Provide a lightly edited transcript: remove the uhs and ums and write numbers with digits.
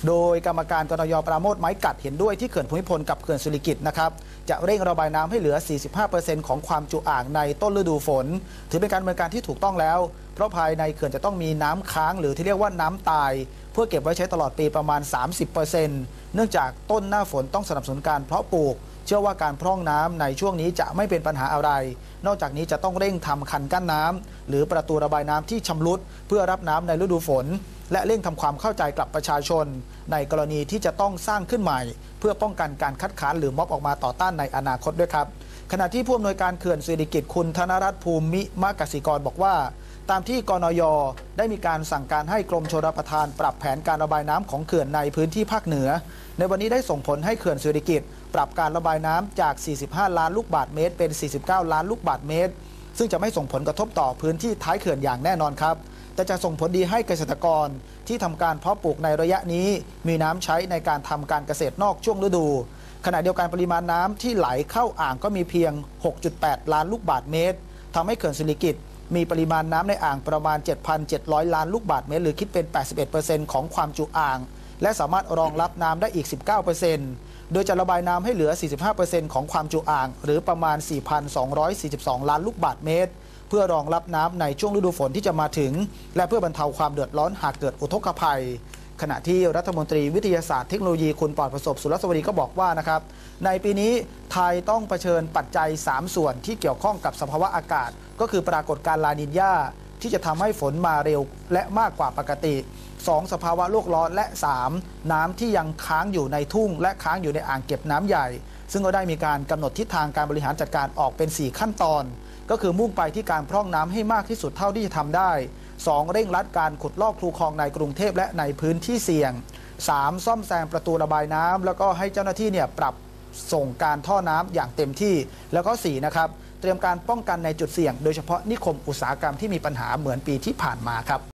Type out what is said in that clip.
โดยกรรมการกนย.ปราโมท ไม้กัดเห็นด้วยที่เขื่อนภูมิพลกับเขื่อนสิริกิติ์นะครับจะเร่งระบายน้ำให้เหลือ 45% ของความจุอ่างในต้นฤดูฝนถือเป็นการดำเนินการที่ถูกต้องแล้วเพราะภายในเขื่อนจะต้องมีน้ำค้างหรือที่เรียกว่าน้ำตายเพื่อเก็บไว้ใช้ตลอดปีประมาณ 30% เนื่องจากต้นหน้าฝนต้องสนับสนุนการเพาะปลูกเชื่อว่าการพร่องน้ำในช่วงนี้จะไม่เป็นปัญหาอะไรนอกจากนี้จะต้องเร่งทำคันกั้นน้ำหรือประตูระบายน้ำที่ชำรุดเพื่อรับน้ำในฤดูฝนและเร่งทำความเข้าใจกับประชาชนในกรณีที่จะต้องสร้างขึ้นใหม่เพื่อป้องกันการคัดค้านหรือม็อบออกมาต่อต้านในอนาคตด้วยครับขณะที่ผู้อำนวยการเขื่อนสิริกิติ์คุณธนรัตน์ภูมิมกสิกรบอกว่าตามที่กนย.ได้มีการสั่งการให้กรมชลประทานปรับแผนการระบายน้ำของเขื่อนในพื้นที่ภาคเหนือในวันนี้ได้ส่งผลให้เขื่อนสิริกิติ์ปรับการระบายน้ำจาก 45 ล้านลูกบาศก์เมตรเป็น 49 ล้านลูกบาศก์เมตรซึ่งจะไม่ส่งผลกระทบต่อพื้นที่ท้ายเขื่อนอย่างแน่นอนครับแต่จะส่งผลดีให้เกษตรกรที่ทำการเพาะปลูกในระยะนี้มีน้ำใช้ในการทำการเกษตรนอกช่วงฤดูขณะเดียวกันปริมาณน้ำที่ไหลเข้าอ่างก็มีเพียง 6.8 ล้านลูกบาศก์เมตรทำให้เขื่อนสิริกิติ์มีปริมาณน้ำในอ่างประมาณ 7,700 ล้านลูกบาศก์เมตรหรือคิดเป็น 81% ของความจุอ่างและสามารถรองรับน้ำได้อีก 19%โดยจะระบายน้ำให้เหลือ 45% ของความจุอ่างหรือประมาณ 4,242 ล้านลูกบาศก์เมตรเพื่อรองรับน้ำในช่วงฤดูฝนที่จะมาถึงและเพื่อบรรเทาความเดือดร้อนหากเกิดอุทกภัยขณะที่รัฐมนตรีวิทยาศาสตร์เทคโนโลยีคุณปลอดประสบสุรสวัสดีก็บอกว่านะครับในปีนี้ไทยต้องเผชิญปัจจัย 3 ส่วนที่เกี่ยวข้องกับสภาวะอากาศก็คือปรากฏการณ์ลานีญญาที่จะทำให้ฝนมาเร็วและมากกว่าปกติ2สภาวะโลกร้อนและ3น้ำที่ยังค้างอยู่ในทุ่งและค้างอยู่ในอ่างเก็บน้ำใหญ่ซึ่งก็ได้มีการกำหนดทิศทางการบริหารจัดการออกเป็น4ขั้นตอนก็คือมุ่งไปที่การพร่องน้ำให้มากที่สุดเท่าที่จะทำได้2เร่งรัดการขุดลอกคูคลองในกรุงเทพและในพื้นที่เสี่ยง3ซ่อมแซมประตูระบายน้ำแล้วก็ให้เจ้าหน้าที่ปรับส่งการท่อน้ำอย่างเต็มที่แล้วก็4นะครับเตรียมการป้องกันในจุดเสี่ยงโดยเฉพาะนิคมอุตสาหกรรมที่มีปัญหาเหมือนปีที่ผ่านมาครับ